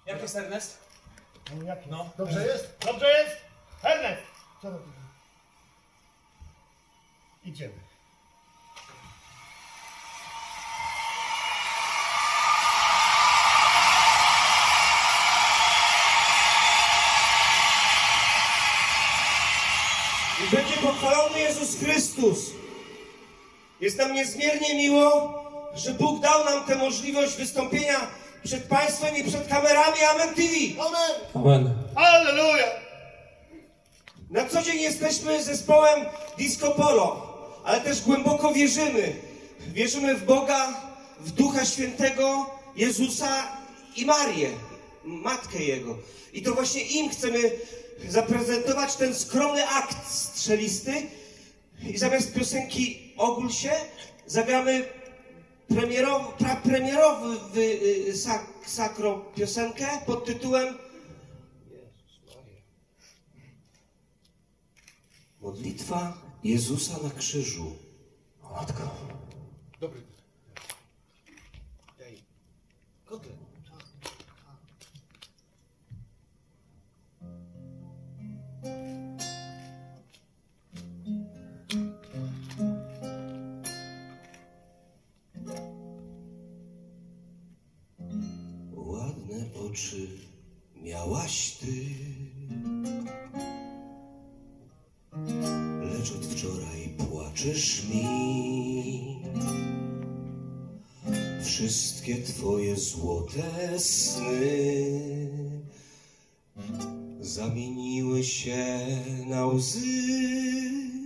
Jak jest Ernest? No, jak no. Dobrze jest? Dobrze jest? Ernest! Co robimy? Idziemy. I będzie pochwalony Jezus Chrystus. Jest nam niezmiernie miło, że Bóg dał nam tę możliwość wystąpienia przed Państwem i przed kamerami Amen TV. Amen! Amen. Halleluja! Na co dzień jesteśmy zespołem Disco Polo, ale też głęboko wierzymy. Wierzymy w Boga, w Ducha Świętego, Jezusa i Marię, Matkę Jego. I to właśnie im chcemy zaprezentować ten skromny akt strzelisty. I zamiast piosenki Ogól się, zagramy premierowy sakro piosenkę pod tytułem Modlitwa Jezusa na krzyżu. O matko. Dobry. Daj. Kotlet. Ładne oczy miałaś ty, lecz od wczoraj płaczesz mi. Wszystkie twoje złote sny zamieniły się na łzy.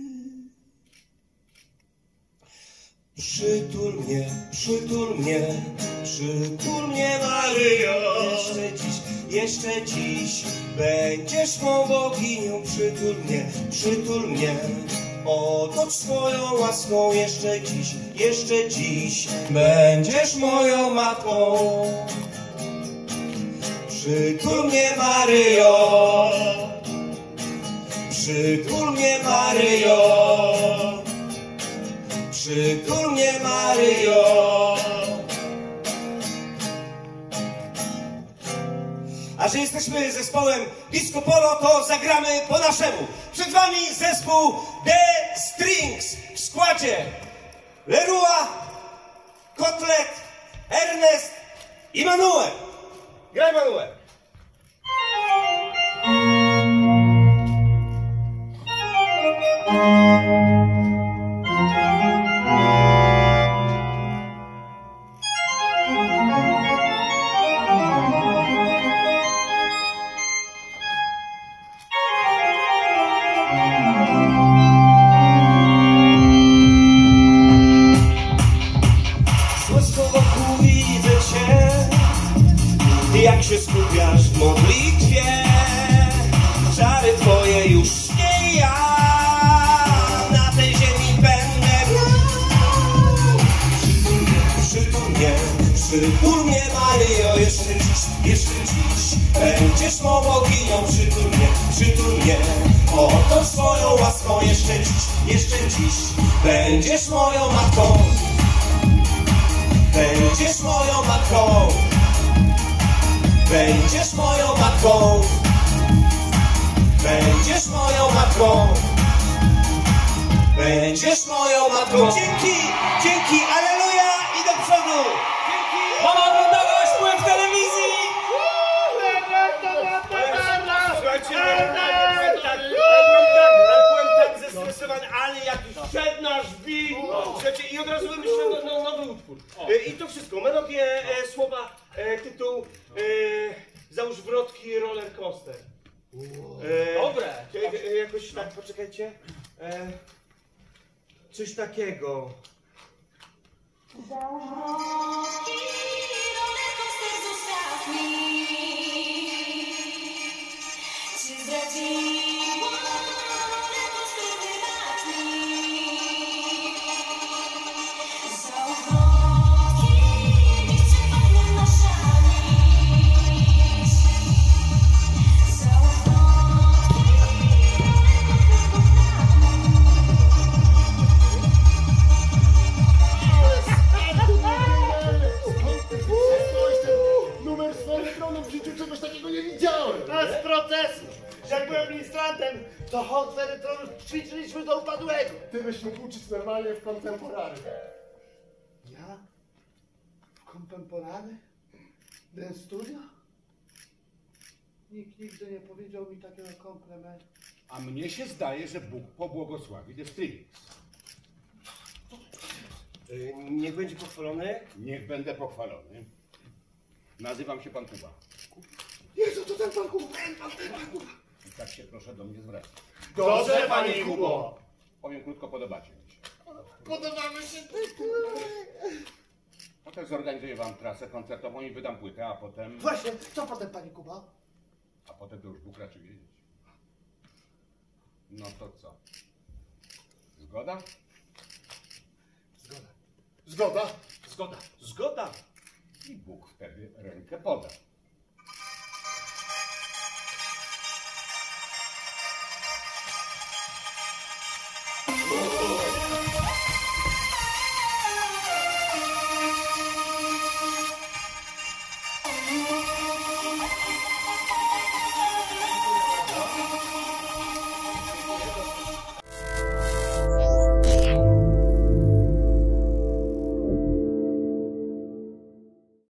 Przytul mnie, przytul mnie, przytul mnie, Maryjo. Jeszcze dziś będziesz mą boginią. Przytul mnie, otocz swoją łaską. Jeszcze dziś będziesz moją matką. Przytul mnie, Maryjo. Przytul mnie, Maryjo. Przytul mnie, Maryjo. A że jesteśmy zespołem Disco Polo, to zagramy po naszemu. Przed wami zespół The Strings w składzie Leroy, Kotlet, Ernest i Manuel. Graj, Manuel. Jak się skupiasz w modlitwie, czary twoje już nie ja. Na tej ziemi będę grał. Przytul mnie, Maryjo. Jeszcze dziś będziesz mą boginią. Przytul mnie, oto swoją łaską. Jeszcze dziś będziesz moją matką. Będziesz moją matką. Będziesz moją matką. Będziesz moją matką. Będziesz moją matką. Dzięki, alleluja i do przodu. Dzięki. Mama oglądałaś byłem w telewizji! Słuchajcie, byłem tak zestresowany, ale jak wszedł nasz beat, słuchajcie, i od razu wymyśliłem nowy utwór. I to wszystko, melodię, słowa, tytuł, załóż wrotki roller coaster. Dobre. Jakoś tak, poczekajcie. Coś takiego. Załóż wrotki, roller coaster zostaw mi. Cię zdradziło, roller coaster wybacz mi. Załóż wrotki, niech cię pachnie na szanić. Załóż wrotki, roller coaster zostaw mi. Numer swoich dawno w życiu czegoś takiego nie widziałem. Bez procesu! Jak byłem ministrantem, to hot erytronów ćwiczyliśmy do upadłego. Ty byś mógł uczyć normalnie w kontemporary. Ja? Kontemporary? Dance studio? Nikt nigdy nie powiedział mi takiego komplementu. A mnie się zdaje, że Bóg pobłogosławi The Strings. Niech będzie pochwalony. Niech będę pochwalony. Nazywam się Pan Kuba. Jezu, to ten pan Kuba. I tak się proszę do mnie zwracać. Dobrze, panie Kubo. Powiem krótko, podobacie mi się. Podobamy się Potem zorganizuję wam trasę koncertową i wydam płytę, a potem... Właśnie, co potem, panie Kuba? A potem to już Bóg raczy wiedzieć. No to co? Zgoda? Zgoda. Zgoda. I Bóg wtedy rękę poda.